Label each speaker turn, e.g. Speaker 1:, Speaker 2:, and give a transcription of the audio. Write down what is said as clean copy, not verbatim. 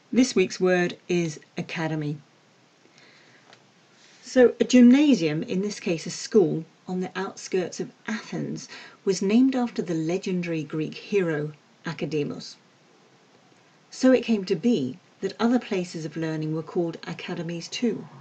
Speaker 1: This week's word is academy. So a gymnasium, in this case a school, on the outskirts of Athens, was named after the legendary Greek hero Academus. So it came to be that other places of learning were called academies too.